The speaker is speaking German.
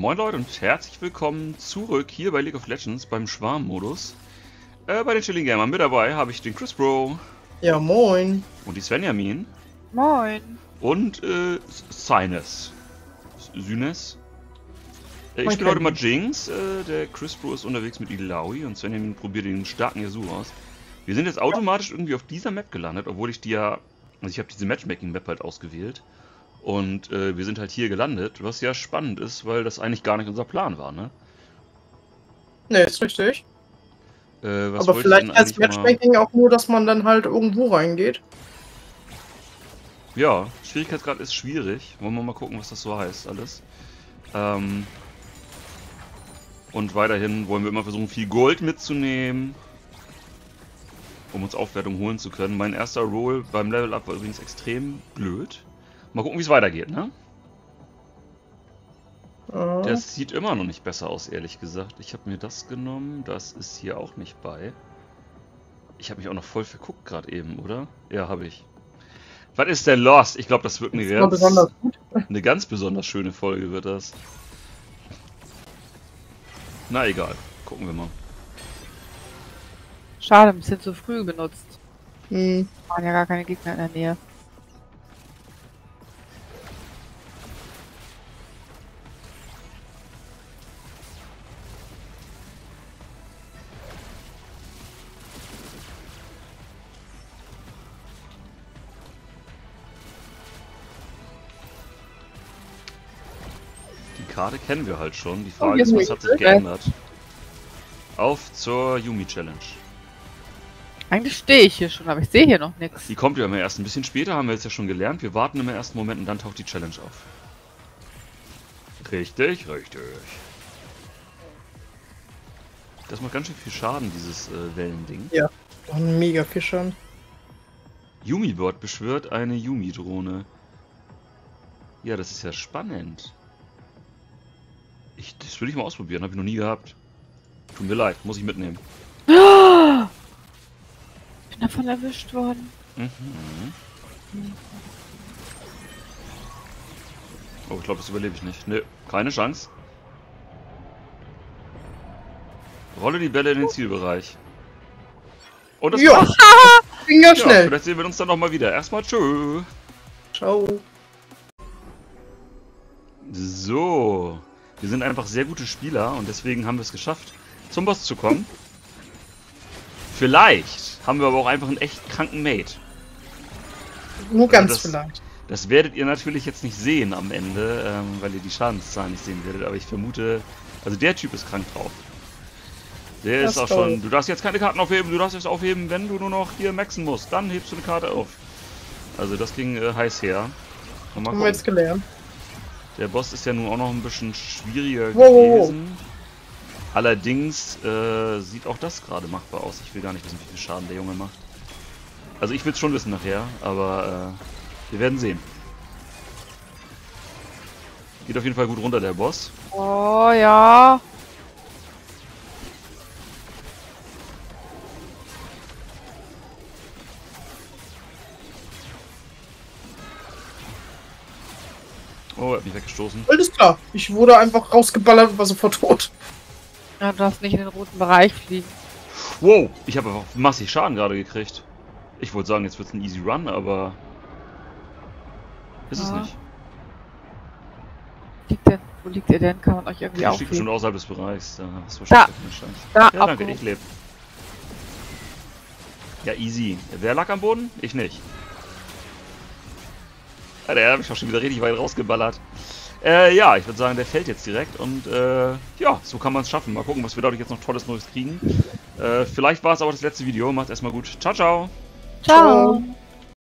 Moin Leute und herzlich willkommen zurück hier bei League of Legends beim Schwarm-Modus. Bei den Chilling Gamern mit dabei habe ich den Chris Bro. Ja, moin. Und die Svenjamin. Moin. Und Synes. Ich bin heute mal Jinx. Der Chris Bro ist unterwegs mit Illaoi und Svenjamin probiert den starken Yasuo aus. Wir sind jetzt automatisch irgendwie auf dieser Map gelandet, obwohl ich die ja... Also ich habe diese Matchmaking-Map halt ausgewählt. Und wir sind halt hier gelandet, was ja spannend ist, weil das eigentlich gar nicht unser Plan war, ne? Ne, ist richtig. Was aber vielleicht als Matchmaking auch nur, dass man dann halt irgendwo reingeht. Ja, Schwierigkeitsgrad ist schwierig. Wollen wir mal gucken, was das so heißt alles. Und weiterhin wollen wir immer versuchen, viel Gold mitzunehmen, um uns Aufwertung holen zu können. Mein erster Roll beim Level-Up war übrigens extrem blöd. Mal gucken, wie es weitergeht, ne? Das sieht immer noch nicht besser aus, ehrlich gesagt. Ich habe mir das genommen, das ist hier auch nicht bei. Ich habe mich auch noch voll verguckt gerade eben, oder? Ja, habe ich. Was ist denn Lost? Ich glaube, das wird eine ganz besonders schöne Folge, wird das. Na egal, gucken wir mal. Schade, ein bisschen zu früh benutzt. Hm. Waren ja gar keine Gegner in der Nähe. Die Karte kennen wir halt schon. Die Frage ist, was hat sich geändert? Auf zur Yuumi Challenge. Eigentlich stehe ich hier schon, aber ich sehe hier noch nichts. Die kommt ja immer erst ein bisschen später, haben wir jetzt ja schon gelernt. Wir warten im ersten Moment und dann taucht die Challenge auf. Richtig, richtig. Das macht ganz schön viel Schaden, dieses Wellending. Ja, ein mega Fischern. Yuumi-Bot beschwört eine Yuumi-Drohne. Ja, das ist ja spannend. Das würde ich mal ausprobieren, habe ich noch nie gehabt. Tut mir leid, muss ich mitnehmen. Ich bin davon erwischt worden. Mhm. Oh, ich glaube, das überlebe ich nicht. Ne, keine Chance. Rolle die Bälle in den Zielbereich. Und das war's. Ging ja schnell. Vielleicht sehen wir uns dann nochmal wieder. Erstmal tschö. Ciao. So. Wir sind einfach sehr gute Spieler und deswegen haben wir es geschafft, zum Boss zu kommen. Vielleicht haben wir aber auch einfach einen echt kranken Mate. Nur ganz vielleicht. Das werdet ihr natürlich jetzt nicht sehen am Ende, weil ihr die Schadenszahlen nicht sehen werdet, aber ich vermute, also der Typ ist krank drauf. Der ist auch schon, du darfst jetzt keine Karten aufheben, du darfst jetzt aufheben, wenn du nur noch hier maxen musst, dann hebst du eine Karte auf. Also das ging heiß her. Haben wir jetzt gelernt. Der Boss ist ja nun auch noch ein bisschen schwieriger gewesen. Allerdings sieht auch das gerade machbar aus. Ich will gar nicht wissen, wie viel Schaden der Junge macht. Also ich will es schon wissen nachher, aber wir werden sehen. Geht auf jeden Fall gut runter, der Boss. Oh ja. Oh, er hat mich weggestoßen. Alles klar. Ich wurde einfach rausgeballert und war sofort tot. Ja, du darfst nicht in den roten Bereich fliegen. Wow, ich habe einfach massig Schaden gerade gekriegt. Ich wollte sagen, jetzt wird es ein Easy Run, aber ist es nicht. Wo liegt ihr denn? Kann man euch irgendwie Ich stehe aufheben? bestimmt außerhalb des Bereichs. Da hast du wahrscheinlich eine Chance. Da, Ja, danke, ich lebe. Ja, easy. Wer lag am Boden? Ich nicht. Ja, der hat mich auch schon wieder richtig weit rausgeballert. Ja, ich würde sagen, der fällt jetzt direkt und ja, so kann man es schaffen. Mal gucken, was wir dadurch jetzt noch Tolles Neues kriegen. Vielleicht war es aber das letzte Video. Macht erstmal gut. Ciao, ciao. Ciao.